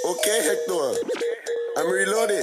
Okay, Hector. I'm reloading.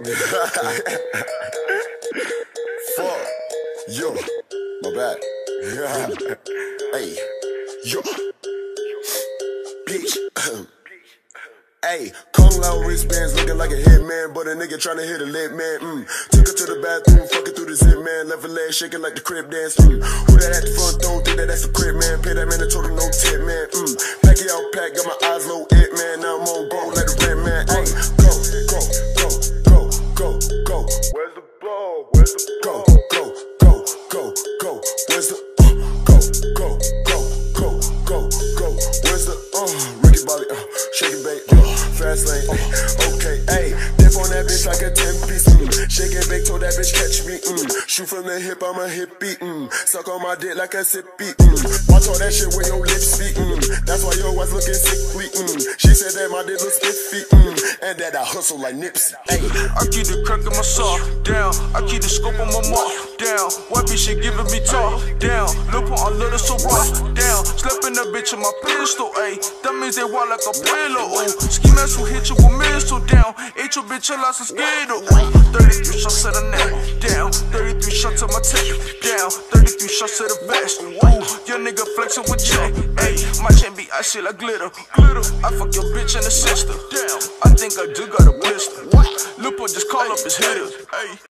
Fuck. Yo. My bad. Hey. Yo. Bitch. Hey, Kung Lao wristbands looking like a hitman, but a nigga tryna hit a lit man. Took her to the bathroom, fucking through the zip man, left her leg shaking like the crib dance. Who that at the front door? Think that that's a crib man. Pay that man a total no tip man. Pack it out, pack, got my eyes low, it man. Now I'm on go, let the red man. Hey, go, go, go, go, go, go. Where's the ball? Where's the ball? Go, go, go, go, go. Where's the go, go, go, go, go, go. Where's the Ricky Bobby, shake it, bake. Fast lane, okay, ayy. Dip on that bitch like a 10-piece, Shake and bake, told that bitch catch me, Shoot from the hip, I'm a hippie, Suck on my dick like a sippy, Watch all that shit when your lips speak, That's why your ass looking sickly, She said that my dick looks spiffy, And that I hustle like Nipsey, ayy. I keep the crack in my saw, down. I keep the scope on my mark, down. White bitch shit giving me talk, down. Lil' pump, I love it so raw, down. Slapping the bitch in my pistol, ayy. That means they wild like a pillow, Ski mask who hit you with missile, down. Ate your bitch, I lost a skittle, 33 shots to the neck, down. 33 shots to my tape, down. 33 shots to the vest, Your nigga flexing with check, ayy. My chain be icy like glitter, I fuck your bitch and the sister, down. I think I do got a blister. Lil' pump just call up his hitters, ayy.